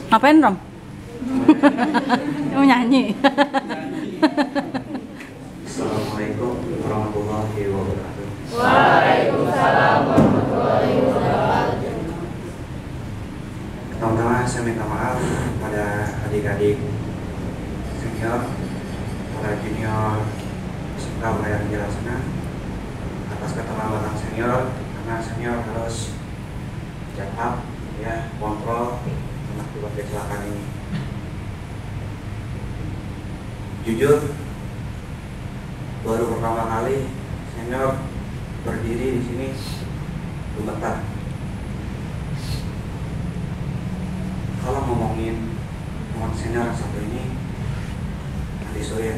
Ngapain, Rom? Mau nyanyi. Assalamualaikum warahmatullahi wabarakatuh. Waalaikumsalam warahmatullahi wabarakatuh. Pertama-tama saya minta maaf pada adik-adik senior, para junior peserta pelayanan Jalasana atas keterlambatan senior, karena senior harus check up, ya, kontrol akibat kecelakaan ini. Jujur, baru pertama kali senior berdiri di sini gemetar. Kalau ngomongin senior yang satu ini, Andi Surya,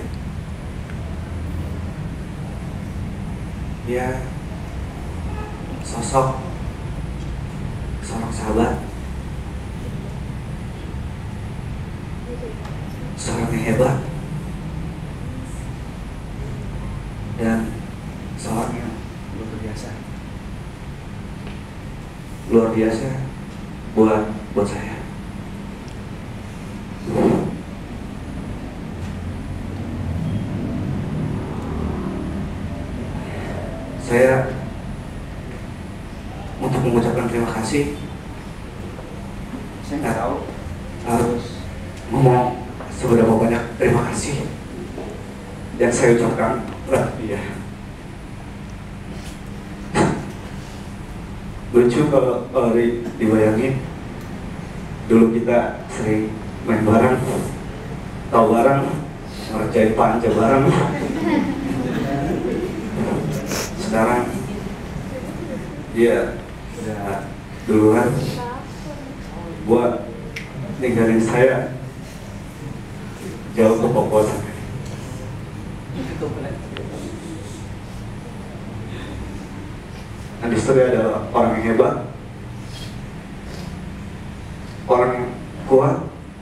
dia sosok seorang sahabat, seorang yang hebat, dan seorang yang luar biasa buat saya. Saya untuk mengucapkan terima kasih, saya nggak tahu harus ngomong seberapa banyak terima kasih yang saya ucapkan terhadap dia. Lucu kalau dibayangin, dulu kita sering main bareng, tahu bareng, ngerjain panca bareng. Sekarang dia udah duluan buat ninggalin saya jauh ke Papua. Andi Surya adalah orang yang hebat, orang yang kuat,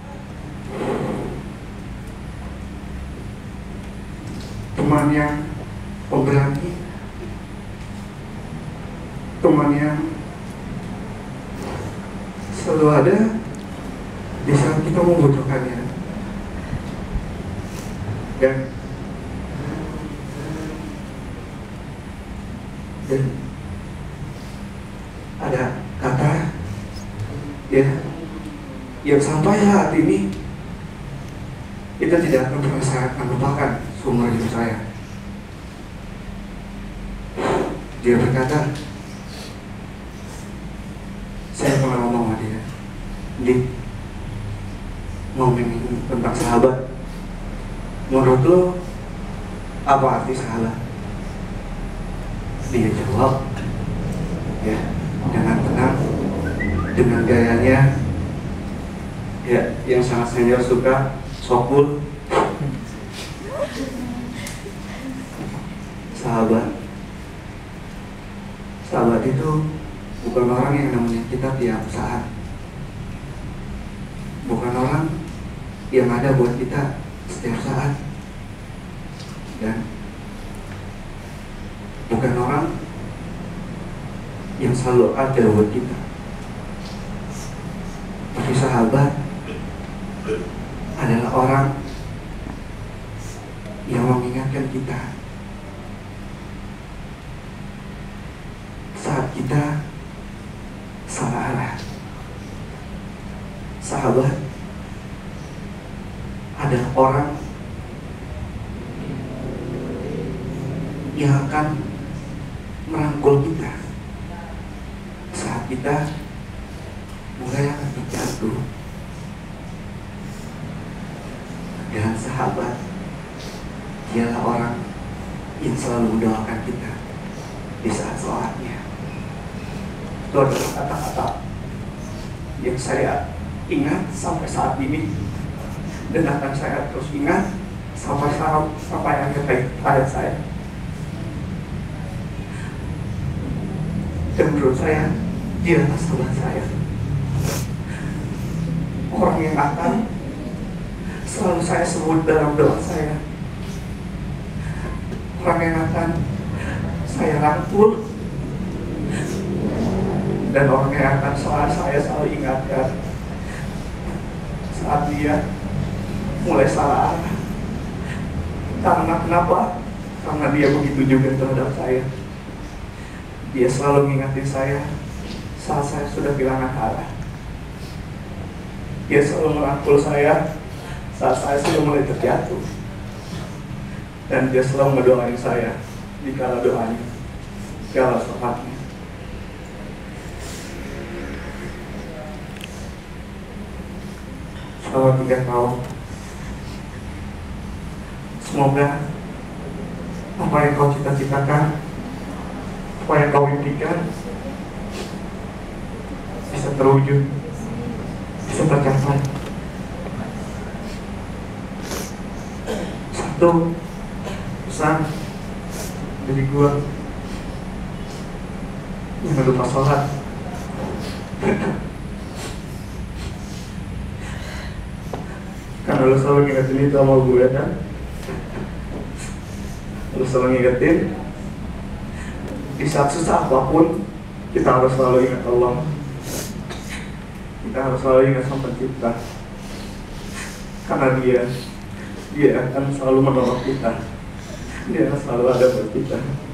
teman yang pemberani, teman yang selalu ada di saat kita membutuhkannya. Dan ada kata ya yang sampai saat ini kita tidak akan pernah saya akan lupakan seumur hidup saya. Dia berkata, saya pernah ngomong sama dia, Dik, ngomongin tentang sahabat, menurut lo apa arti sahabat? Dia jawab, ya, dengan tenang, dengan gayanya, ya, yang sangat senior suka, sokul. Sahabat itu bukan orang yang nemenin kita tiap saat, bukan orang yang ada buat kita setiap saat, dan bukan orang yang selalu ada buat kita. Tapi sahabat adalah orang yang mengingatkan kita saat kita salah arah. Sahabat adalah orang yang akan merangkul kita saat kita mulai akan terjatuh. Dan sahabat dialah orang yang selalu mendoakan kita di saat sholatnya. Itu adalah kata-kata yang saya ingat sampai saat ini, dan akan saya terus ingat sampai akhir hayat saya. Dan menurut saya, dia adalah sahabat saya, orang yang akan selalu saya sebut dalam doa saya, orang yang akan saya rangkul, dan orang yang akan saya selalu ingatkan saat dia mulai salah arah. Karena kenapa? Karena dia begitu juga terhadap saya. Dia selalu mengingatkan saya saat saya sudah kehilangan arah. Dia selalu merangkul saya saat saya sudah mulai terjatuh. Dan dia selalu mendoain saya dikala doanya, segala saatnya. Selama 3 tahun, semoga apa yang kau cita-citakan, apa yang kau impikan bisa terwujud, bisa tercapai. Satu pesan dari gua, jangan lupa sholat. Karena lu selalu ngingetin itu sama gue kan. Lu selalu ngingetin di saat susah apapun, kita harus selalu ingat Allah. Kita harus selalu ingat Sang Pencipta. Karena dia akan selalu menolong kita. Dia akan selalu ada buat kita.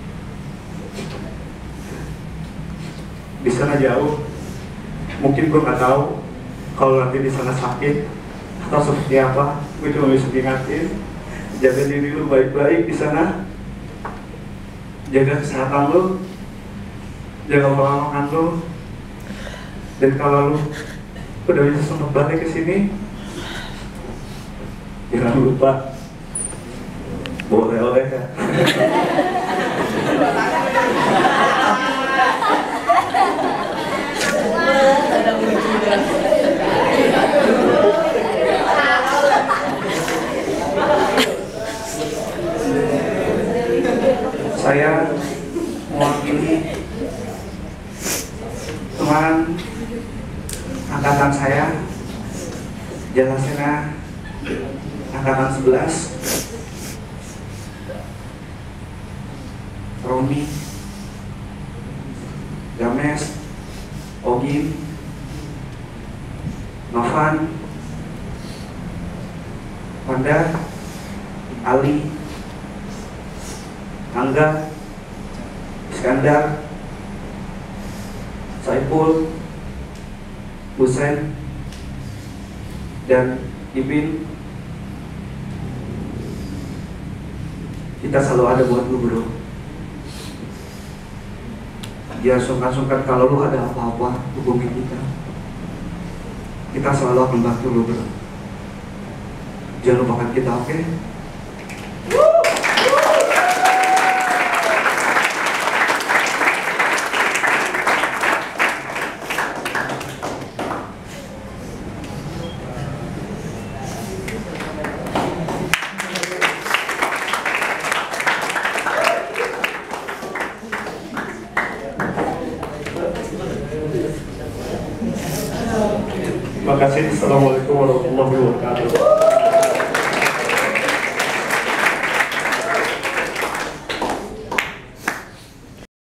Di sana jauh, mungkin gue nggak tahu kalau nanti di sana sakit atau seperti apa. Gue cuma bisa ingatin, jaga diri lu baik-baik di sana, jaga kesehatan lu, jaga pola makan lu, dan kalau lu udah bisa sempat balik ke sini, jangan lupa boleh oleh ya. Saya mewakili teman angkatan saya, Jalasena angkatan 11, Romi, Games, Ogin, Novan, Wanda, Ali, Angga, Iskandar, Saiful, Husen, dan Ibin. Kita selalu ada buat lu bro. Jangan sungkan-sungkan kalau lu ada apa-apa hubungi kita. Kita selalu akan bantu lu bro. Jangan lupakan kita, oke? Terima kasih. Assalamualaikum warahmatullahi wabarakatuh.